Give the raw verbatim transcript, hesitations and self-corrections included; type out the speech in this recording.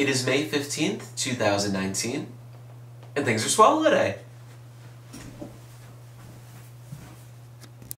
It is May fifteenth, two thousand nineteen, and things are swell today.